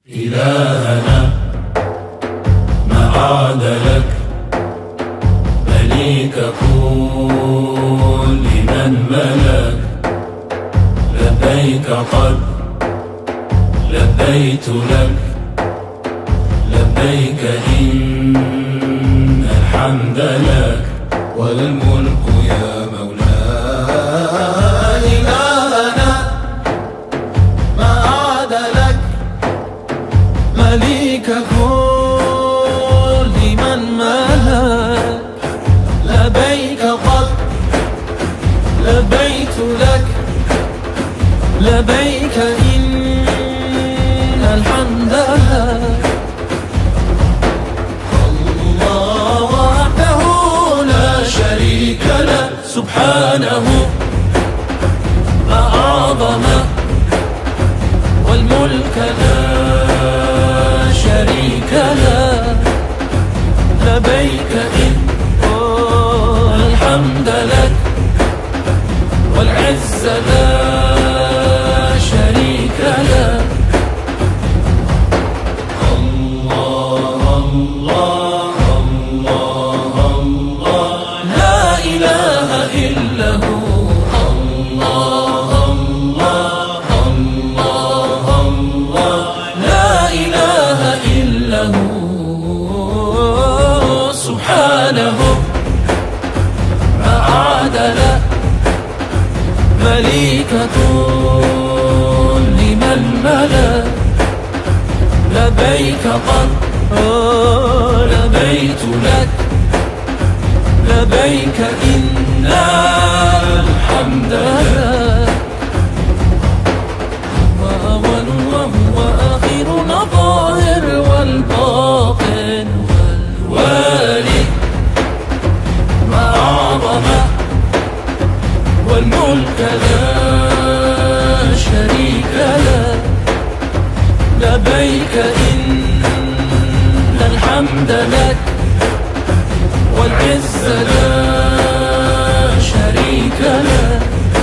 إلهنا ما عاد لك مليك كل من ملك. لبيك قد لبيت لك، لبيك إن الحمد لك والملك يا مولاي. إلهنا ما عاد لك مليك كل من ملك. لبيك قد لبيت لك، لبيك إن الحمد لك. الله وحده لا شريك له، سبحانه ما أعظم، والملك لا شريك له. لبيك إن الحمد لك، والعز لا شريك له. الله الله الله الله، لا إله إلا هو. الله الله الله الله، لا إله إلا هو. سبحانه ما عادل مليكة لمن ملك. لبيك قد لبيت لك، لبيك إن الحمد لك. وأول وهو آخر الظاهر والباطن والوالي، ما أعظم والملك لا شريك له. لبيك إن الحمد لك، والعز لا شريك له.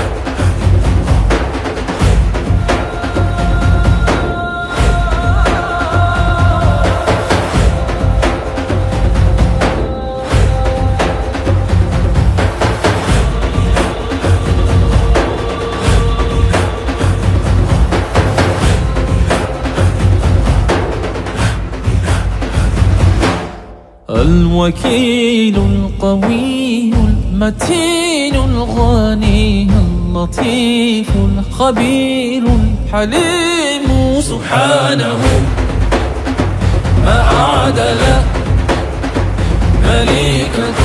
الوكيل القوي المتين الغني اللطيف الخبير الحليم، سبحانه ما عادل مليكة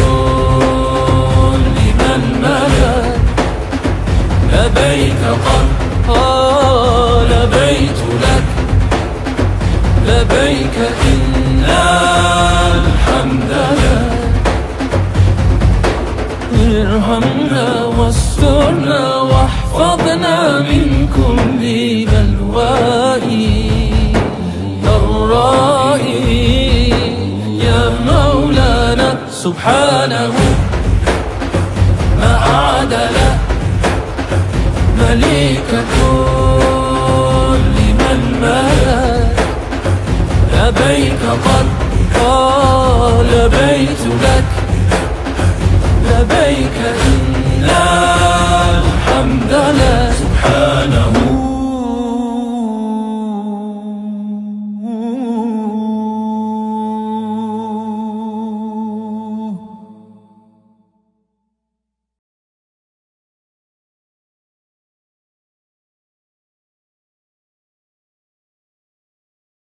لمن ملك. لبيك قد لبيت لك، لبيك إن الحمد لك. ارحمنا واسترنا واحفظنا من كل بلواء ضراء يا مولانا. سبحانه ما عادل مليكة لمن ملك. لبيك قد لبيت لك، لبيك إن الحمد لك. سبحانه